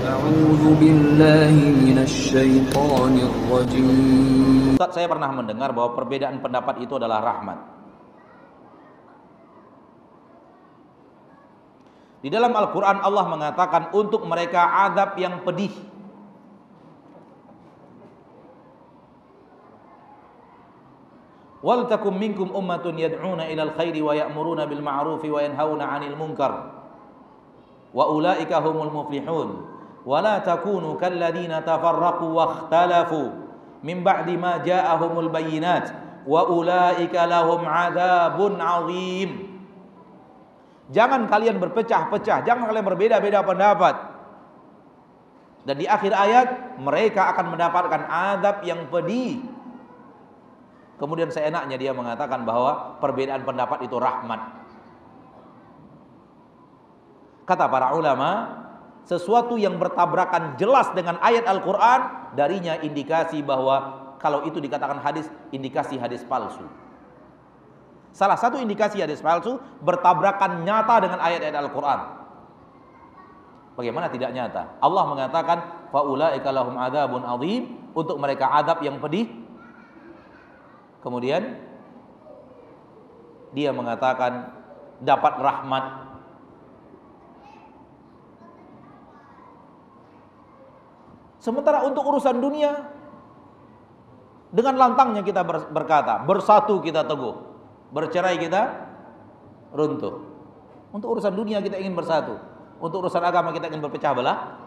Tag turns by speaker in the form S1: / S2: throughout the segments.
S1: أعوذ بالله من الشيطان الرجيم.
S2: Ustaz, saya pernah mendengar bahwa perbedaan pendapat itu adalah rahmat. Di dalam Al-Quran Allah mengatakan untuk mereka azab yang pedih. Wal takum minkum ummatun yad'una ilal khairi wa ya'muruna bil ma'rufi wa yanhauna 'anil munkar wa ulaika humul muflihun wa la takunu kal ladzina tafarraqu wa ikhtalafu min ba'di ma ja'ahumul bayyinat wa ulaika lahum 'adzabun 'adzim. Jangan kalian berpecah-pecah, jangan kalian berbeda-beda pendapat. Dan di akhir ayat mereka akan mendapatkan azab yang pedih. Kemudian seenaknya dia mengatakan bahwa perbedaan pendapat itu rahmat. Kata para ulama, sesuatu yang bertabrakan jelas dengan ayat Al-Quran, darinya indikasi bahwa kalau itu dikatakan hadis, indikasi hadis palsu. Salah satu indikasi hadis palsu bertabrakan nyata dengan ayat-ayat Al-Quran. Bagaimana tidak nyata? Allah mengatakan faulaika lahum adzabun adzim, untuk mereka azab yang pedih. Kemudian dia mengatakan dapat rahmat. Sementara untuk urusan dunia, dengan lantangnya kita berkata, bersatu kita teguh, bercerai kita runtuh. Untuk urusan dunia kita ingin bersatu, untuk urusan agama kita ingin berpecah belah.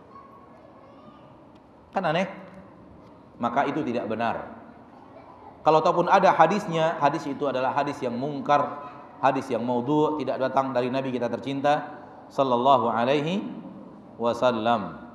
S2: Kan aneh? Maka itu tidak benar. Kalau ataupun ada hadisnya, hadis itu adalah hadis yang mungkar, hadis yang maudhu', tidak datang dari Nabi kita tercinta sallallahu alaihi wasallam.